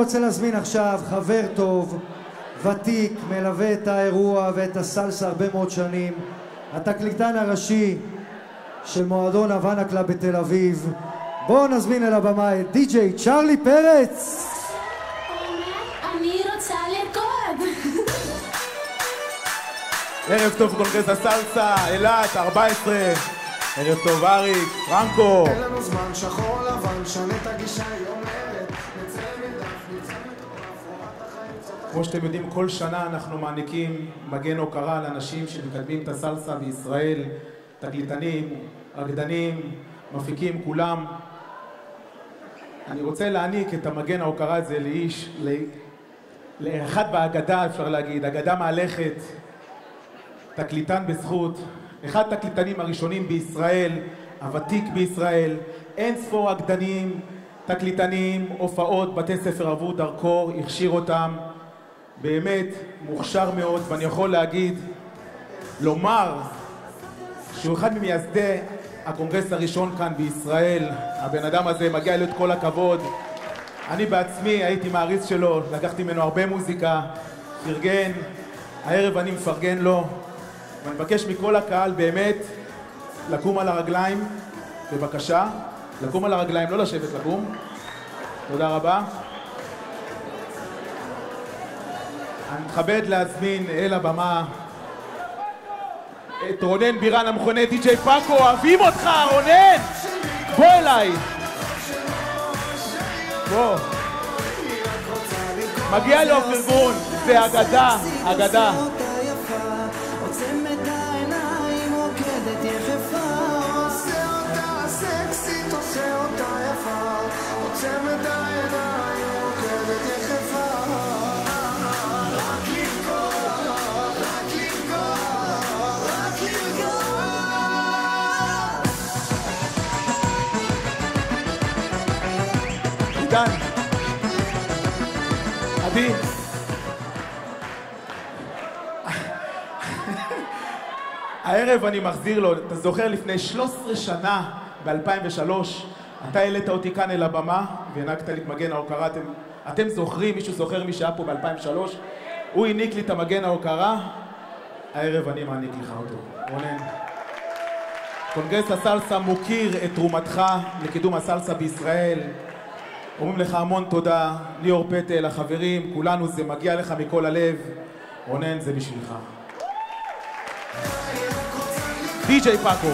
רוצה להזמין עכשיו חבר טוב, ותיק, מלווה את האירוע ואת הסלסה הרבה מאוד שנים, התקליטן הראשי של מועדון הוואנה קלאב בתל אביב. בואו נזמין אל הבמה את די.ג'יי צ'רלי פרץ. אני רוצה לרקוד. ערב טוב קונגרס הסלסה, אילת, 14. ערב טוב אריק, פרנקו. אין לנו זמן, שחור לבן, שנה את הגישה, היא אומרת נצא מדף, נצא מטורף, רואת החיים. כמו שאתם יודעים, כל שנה אנחנו מעניקים מגן הוקרה לאנשים שמקדמים את הסלסה בישראל, תקליטנים, רקדנים, מפיקים, כולם. אני רוצה להעניק את המגן ההוקרה הזה לאחד באגדה, אפשר להגיד, אגדה מהלכת, תקליטן בזכות, אחד התקליטנים הראשונים בישראל, הוותיק בישראל, אין ספור רקדנים, תקליטנים, הופעות, בתי ספר עברו דרכו, הכשיר אותם, באמת מוכשר מאוד, ואני יכול לומר שהוא אחד ממייסדי הקונגרס הראשון כאן בישראל. הבן אדם הזה מגיע לו את כל הכבוד. אני בעצמי הייתי מעריץ שלו, לקחתי ממנו הרבה מוזיקה, פרגן, הערב אני מפרגן לו, ואני מבקש מכל הקהל באמת לקום על הרגליים, בבקשה, לקום על הרגליים, לא לשבת, לקום. תודה רבה. אני מתכבד להזמין אל הבמה את רונן בירן המכונה די.ג'יי פאקו. אוהבים אותך רונן, בוא אליי, בוא. מגיע לו פרגון, זה אגדה, אגדה. עידן, עדי, הערב אני מחזיר לו. אתה זוכר לפני 13 שנה, ב-2003, אתה העלית אותי כאן אל הבמה והענקת לי את מגן ההוקרה. אתם זוכרים? מישהו זוכר מי שהיה פה ב-2003? הוא העניק לי את המגן ההוקרה, הערב אני מעניק לך אותו. רונן, קונגרס הסלסה מוקיר את תרומתך לקידום הסלסה בישראל. אומרים לך המון תודה, ליאור פטל, החברים, כולנו, זה מגיע לך מכל הלב. רונן, זה בשבילך. די.ג'יי פאקו.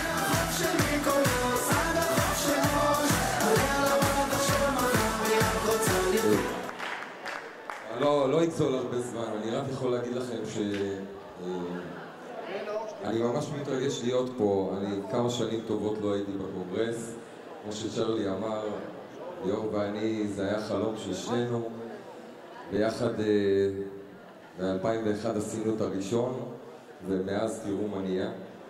לא יגזול הרבה זמן, אני רק יכול להגיד לכם אני ממש מתרגש להיות פה. אני כמה שנים טובות לא הייתי בקונגרס. כמו שצ'רלי אמר, ליאור ואני, זה היה חלום של שנינו. ביחד ב-2001 עשינו את הראשון, ומאז תראו מה נהיה.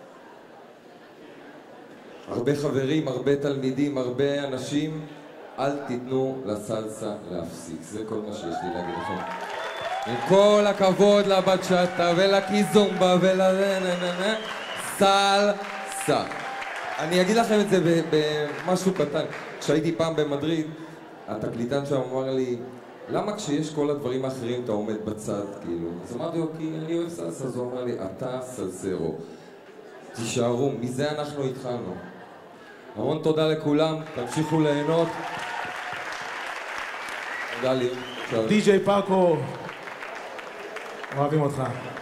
הרבה חברים, הרבה תלמידים, הרבה אנשים, אל תיתנו לסלסה להפסיק. זה כל מה שיש לי להגיד לכם. עם כל הכבוד לבצ'אטה ולקיזומבה ולנננננ, סלסה. אני אגיד לכם את זה במשהו קטן. כשהייתי פעם במדריד, התקליטן שם אמר לי, למה כשיש כל הדברים האחרים אתה עומד בצד, כאילו? אז אמרתי לו, כי אני אוהב סלסה. אז הוא אמר לי, אתה סלסרו. תישארו, מזה אנחנו התחלנו. המון תודה לכולם, תמשיכו ליהנות. תודה לי. די.ג'יי פאקו, אוהבים אותך.